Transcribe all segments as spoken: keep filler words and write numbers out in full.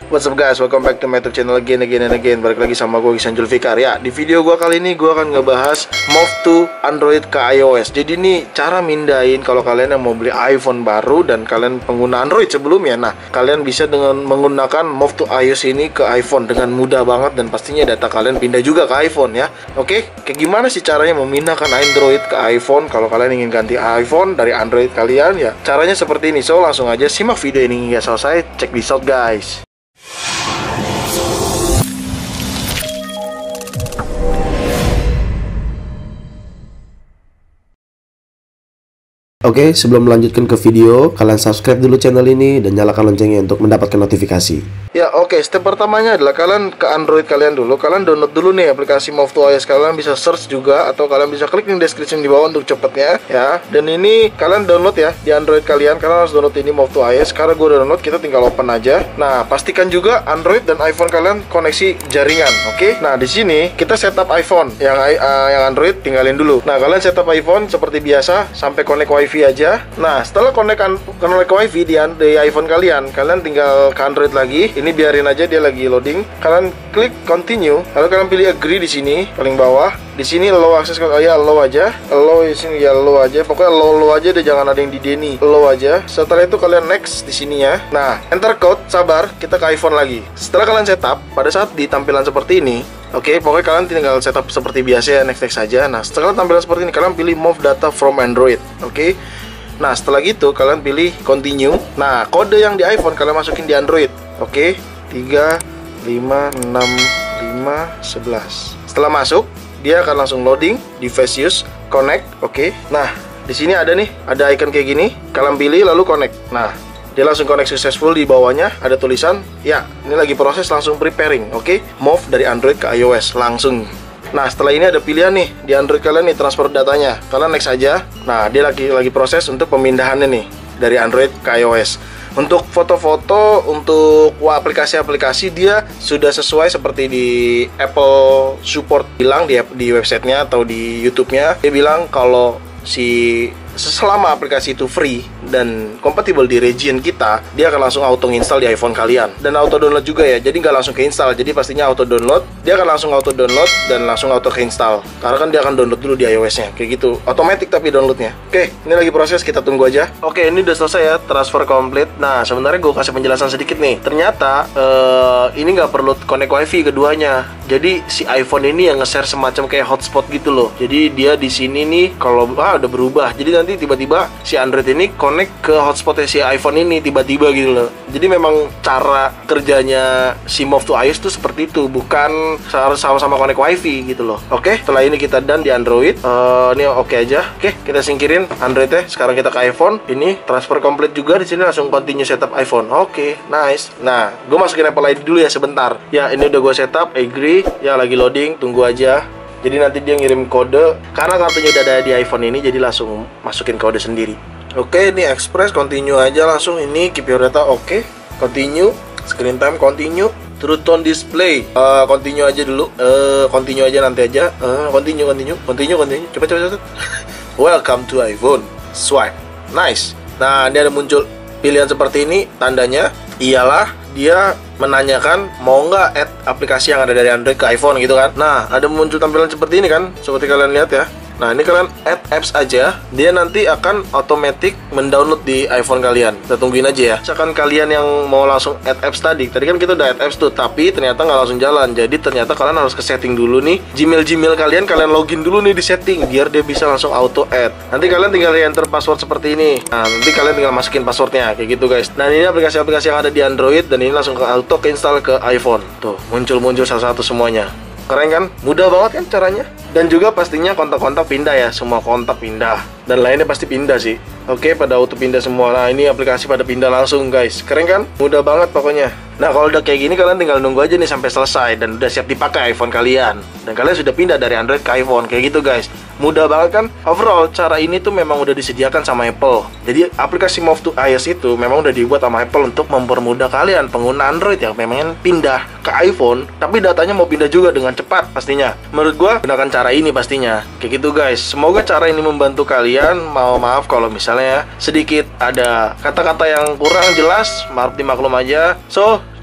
What's up guys, welcome back to my YouTube channel again, again, and again. Balik lagi sama gue, Gisan Julfikar. Ya, di video gue kali ini gue akan ngebahas move to Android ke iOS. Jadi ini cara mindahin kalau kalian yang mau beli iPhone baru dan kalian pengguna Android sebelumnya. Nah, kalian bisa dengan menggunakan move to iOS ini ke iPhone dengan mudah banget. Dan pastinya data kalian pindah juga ke iPhone ya. Oke, kayak gimana sih caranya memindahkan Android ke iPhone kalau kalian ingin ganti iPhone dari Android kalian ya? Caranya seperti ini, so langsung aja simak video ini hingga selesai. Check this out guys. Oke, sebelum melanjutkan ke video, kalian subscribe dulu channel ini dan nyalakan loncengnya untuk mendapatkan notifikasi. Ya oke, step pertamanya adalah kalian ke Android kalian dulu. Kalian download dulu nih aplikasi Move to iOS. Kalian bisa search juga atau kalian bisa klik di description di bawah untuk cepetnya ya. Dan ini kalian download ya di Android kalian. Kalian harus download ini Move to iOS. Karena gue download, kita tinggal open aja. Nah, pastikan juga Android dan iPhone kalian koneksi jaringan. Oke. Nah, di sini kita setup iPhone. Yang uh, yang Android tinggalin dulu. Nah, kalian setup iPhone seperti biasa sampai connect WiFi aja. Nah, setelah connect connect WiFi di, di iPhone kalian, kalian tinggal ke Android lagi. Ini biarin aja dia lagi loading. Kalian klik continue, lalu kalian pilih agree di sini paling bawah. Di sini allow access, oh ya allow aja. Allow di sini ya allow aja. Pokoknya allow, allow aja deh, jangan ada yang di deni. Allow aja. Setelah itu kalian next di sini ya. Nah, enter code, sabar, kita ke iPhone lagi. Setelah kalian setup, pada saat di tampilan seperti ini, oke, okay, pokoknya kalian tinggal setup seperti biasa ya, next next saja. Nah, setelah tampilan seperti ini, kalian pilih move data from Android. Oke. Okay? Nah, setelah gitu kalian pilih continue. Nah, kode yang di iPhone kalian masukin di Android. Oke. Okay? tiga lima enam lima sebelas. Setelah masuk, dia akan langsung loading, device use, connect. Oke. Okay? Nah, di sini ada nih, ada icon kayak gini. Kalian pilih lalu connect. Nah, dia langsung connect successful. Di bawahnya ada tulisan, ya, ini lagi proses, langsung preparing. Oke. Okay? Move dari Android ke iOS langsung. Nah, setelah ini ada pilihan nih di Android kalian nih, transfer datanya. Kalian next aja. Nah, dia lagi lagi proses untuk pemindahannya nih dari Android ke iOS. Untuk foto-foto, untuk aplikasi-aplikasi dia sudah sesuai seperti di Apple Support bilang di di websitenya atau di YouTube-nya. Dia bilang kalau si selama aplikasi itu free dan kompatibel di region kita, dia akan langsung auto install di iPhone kalian dan auto download juga ya. Jadi nggak langsung ke install, jadi pastinya auto download. Dia akan langsung auto download dan langsung auto ke install. Karena kan dia akan download dulu di iOS-nya, kayak gitu. Otomatis tapi downloadnya. Oke, ini lagi proses, kita tunggu aja. Oke, ini udah selesai ya, transfer complete. Nah, sebenarnya gue kasih penjelasan sedikit nih. Ternyata uh, ini nggak perlu connect WiFi keduanya. Jadi si iPhone ini yang nge-share semacam kayak hotspot gitu loh. Jadi dia di sini nih kalau ah udah berubah. Jadi nanti tiba-tiba si Android ini connect ke hotspotnya si iPhone ini tiba-tiba gitu loh. Jadi memang cara kerjanya si Move to iOS tuh seperti itu, bukan harus sama-sama connect WiFi gitu loh. Oke, setelah ini kita done di Android. Uh, ini oke aja. Oke, kita singkirin Androidnya. Sekarang kita ke iPhone. Ini transfer complete juga. Di sini langsung continue setup iPhone. Oke, nice. Nah, gue masukin Apple I D dulu ya sebentar. Ya, ini udah gue setup. Agree. Ya, lagi loading. Tunggu aja. Jadi nanti dia ngirim kode. Karena kartunya udah ada di iPhone ini, jadi langsung masukin kode sendiri. Oke, ini Express, continue aja langsung. Ini keep your data, oke. Continue, screen time, continue. True tone display, uh, continue aja dulu. Uh, continue aja nanti aja. Uh, continue, continue, continue, continue. Coba, coba, coba. Welcome to iPhone. Swipe, nice. Nah, ini ada muncul pilihan seperti ini. Tandanya ialah dia menanyakan mau nggak add aplikasi yang ada dari Android ke iPhone gitu kan. Nah, ada muncul tampilan seperti ini kan, seperti kalian lihat ya. Nah, ini kalian add apps aja, dia nanti akan otomatis mendownload di iPhone kalian. Kita tungguin aja ya. Misalkan kalian yang mau langsung add apps tadi, tadi kan kita udah add apps tuh, tapi ternyata nggak langsung jalan. Jadi ternyata kalian harus ke setting dulu nih. Gmail Gmail kalian, kalian login dulu nih di setting, biar dia bisa langsung auto add. Nanti kalian tinggal enter password seperti ini. Nah, nanti kalian tinggal masukin passwordnya, kayak gitu guys. Nah, ini aplikasi-aplikasi yang ada di Android, dan ini langsung ke auto ke install ke iPhone. Tuh, muncul-muncul satu-satu semuanya. Keren kan? Mudah banget kan caranya? Dan juga pastinya kontak-kontak pindah ya. Semua kontak pindah. Dan lainnya pasti pindah sih. Oke, pada auto pindah semua. Nah, ini aplikasi pada pindah langsung guys. Keren kan? Mudah banget pokoknya. Nah, kalau udah kayak gini kalian tinggal nunggu aja nih sampai selesai. Dan udah siap dipakai iPhone kalian. Dan kalian sudah pindah dari Android ke iPhone. Kayak gitu guys. Mudah banget kan? Overall, cara ini tuh memang udah disediakan sama Apple. Jadi, aplikasi Move to iOS itu memang udah dibuat sama Apple untuk mempermudah kalian pengguna Android yang memang pindah ke iPhone, tapi datanya mau pindah juga dengan cepat pastinya. Menurut gua, gunakan cara ini pastinya. Kayak gitu guys. Semoga cara ini membantu kalian. Mau maaf kalau misalnya sedikit ada kata-kata yang kurang jelas, maaf dimaklum aja. So,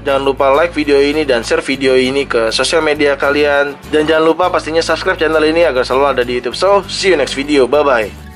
Jangan lupa like video ini dan share video ini ke sosial media kalian. Dan jangan lupa pastinya subscribe channel ini agar selalu ada di YouTube. So, see you next video. Bye-bye.